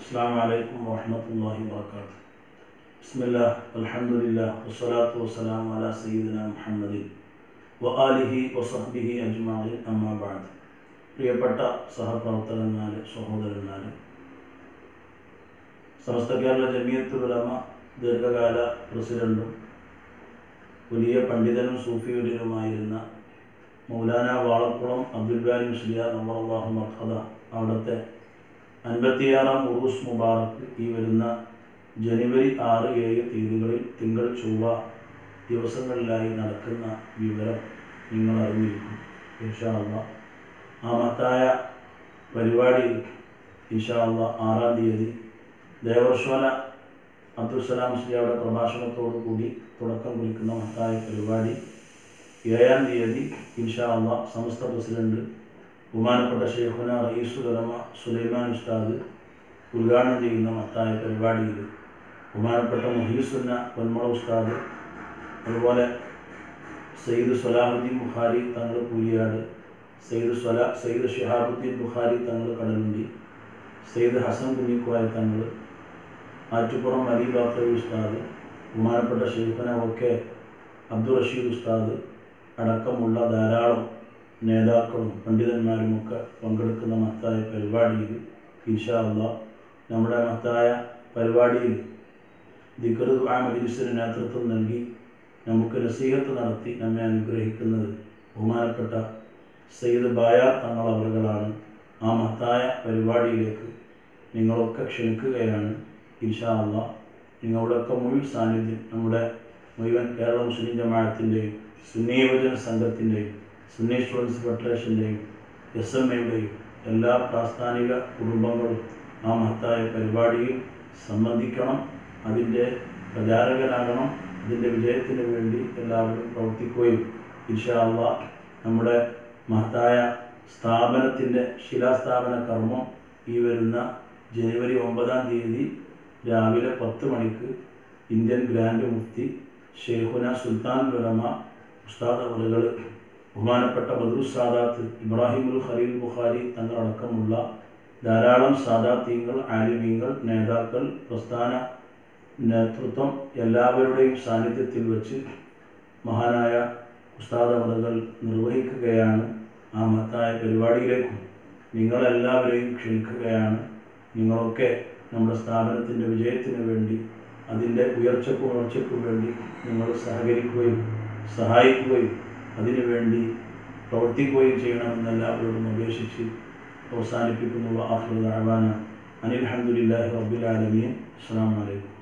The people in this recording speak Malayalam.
السلام عليكم ورحمة الله وبركاته. بسم الله والحمد لله والصلاة والسلام على سيدنا محمد وآله وصحبه أجمعين أما بعد. പ്രിയപ്പെട്ട സഹപ്രവർത്തകന്മാരെ, സഹോദരന്മാരെ, സമസ്ത കേരള ജമിയത്തുൽ ഉലമ ദീർഘകാല പ്രസിഡന്റും വലിയ പണ്ഡിതനും സൂഫിയുമായിരുന്ന മൗലാന വാളക്കുളം അബ്ദുൽ ബാരി മുസ്ലിയാർ നവറല്ലാഹു മർഹദ അവിടുത്തെ 56-ാം ഉറൂസ് മുബാറക്ക് ഈ വരുന്ന ജനുവരി 6, 7 തീയതികളിൽ തിങ്കൾ ചൊവ്വ ദിവസങ്ങളിലായി നടക്കുന്ന വിവരം നിങ്ങൾ അറിഞ്ഞിരിക്കും. ഇൻഷാ അല്ലാഹ് ആ മഹത്തായ പരിപാടിയിൽ ഇൻഷാ അല്ലാഹ് 6-ാം തീയതി ദേവർശ്വല അബ്ദുൽസലാം മുസ്ലിയാരുടെ പ്രഭാഷണത്തോടു കൂടി തുടക്കം കുറിക്കുന്ന മഹത്തായ പരിപാടി 7-ാം തീയതി ഇൻഷാ അല്ലാഹ് സമസ്ത പ്രസിഡന്റ് ബഹുമാനപ്പെട്ട ഷെയ്ഖുന റയീസുൽ ഉലമ സുലൈമാൻ ഉസ്താദ് ഉദ്ഘാടനം ചെയ്യുന്ന മഹത്തായ പരിപാടിയിൽ ബഹുമാനപ്പെട്ട മുഹീസുന്ന പൊന്മള ഉസ്താദ്, അതുപോലെ സയ്യിദ് സ്വലാഹുദ്ദീൻ ബുഖാരി തങ്ങൾ കൂരിയാട്, സയ്യിദ് ഷിഹാബുദ്ദീൻ ബുഖാരി തങ്ങൾ കടലുണ്ടി, സയ്യിദ് ഹസൻ കുഞ്ഞിക്കോയ തങ്ങൾ, ആറ്റുപുറം അലി ബാക്കറി ഉസ്താദ്, ബഹുമാനപ്പെട്ട ഷെയ്ഖുന ഒക്കെ അബ്ദുൾ റഷീദ് ഉസ്താദ് അടക്കമുള്ള ധാരാളം നേതാക്കളും പണ്ഡിതന്മാരുമൊക്കെ പങ്കെടുക്കുന്ന മഹത്തായ പരിപാടിയിൽ ഇൻഷാ അല്ലാഹ് നമ്മുടെ മഹത്തായ പരിപാടിയിൽ ദിക്ർ ദുആ മജ്ലിസിന് നേതൃത്വം നൽകി നമുക്ക് നസീഹത്ത് നടത്തി നമ്മെ അനുഗ്രഹിക്കുന്നത് ബഹുമാനപ്പെട്ട സയ്യിദ് ബായാർ തങ്ങൾ അവറുകളാണ്. ആ മഹത്തായ പരിപാടിയിലേക്ക് നിങ്ങളൊക്കെ ക്ഷണിക്കുകയാണ്. ഇൻഷാ അല്ലാഹ് നിങ്ങളുടെയൊക്കെ മുഴുവൻ സാന്നിധ്യം നമ്മുടെ മുഴുവൻ കേരള മുസ്ലിം ജമാഅത്തിൻ്റെയും സുന്നി യുവജന സംഘത്തിൻ്റെയും സുന്നി സ്റ്റുഡൻസ് ഫെഡറേഷൻ്റെയും SMAയുടെയും എല്ലാ പ്രാസ്ഥാനിക കുടുംബങ്ങളും ആ മഹത്തായ പരിപാടിയിൽ സംബന്ധിക്കണം, അതിൻ്റെ പ്രചാരകരാകണം. അതിൻ്റെ വിജയത്തിന് വേണ്ടി എല്ലാവരും പ്രവർത്തിക്കുകയും ഇൻഷാ അല്ലാഹ് നമ്മുടെ മഹത്തായ സ്ഥാപനത്തിൻ്റെ ശിലാസ്ഥാപന കർമ്മം ഈ വരുന്ന ജനുവരി 9-ാം തീയതി രാവിലെ 10 മണിക്ക് ഇന്ത്യൻ ഗ്രാൻഡ് മുഫ്തി ഷെയ്ഖുന സുൽത്താനുൽ ഉലമ ഉസ്താദ് അവറുകൾ, ബഹുമാനപ്പെട്ട ബദ്റുസ് സാദാത്ത് ഇബ്രാഹിമുൽ ഖലീൽ ബുഖാരി തങ്ങളടക്കമുള്ള ധാരാളം സാദാത്യങ്ങൾ, ആലിമീങ്ങൾ, നേതാക്കൾ, പ്രസ്ഥാന നേതൃത്വം എല്ലാവരുടെയും സാന്നിധ്യത്തിൽ വെച്ച് മഹാനായ ഉസ്താദ് അവറുകൾ നിർവഹിക്കുകയാണ്. ആ മഹത്തായ പരിപാടിയിലേക്കും നിങ്ങളെല്ലാവരെയും ക്ഷണിക്കുകയാണ്. നിങ്ങളൊക്കെ നമ്മുടെ സ്ഥാപനത്തിൻ്റെ വിജയത്തിന് വേണ്ടി, അതിൻ്റെ ഉയർച്ചയ്ക്കും വളർച്ചയ്ക്കും വേണ്ടി നിങ്ങൾ സഹകരിക്കുകയും സഹായിക്കുകയും അതിനുവേണ്ടി പ്രവർത്തിക്കുകയും ചെയ്യണമെന്ന് എല്ലാവരോടും അപേക്ഷിച്ച് അവസാനിപ്പിക്കുന്നു. ആഖിറു ദഅവാന അനിൽ ഹംദുലില്ലാഹി റബ്ബിൽ ആലമീൻ. അസ്സലാമു അലൈക്കും.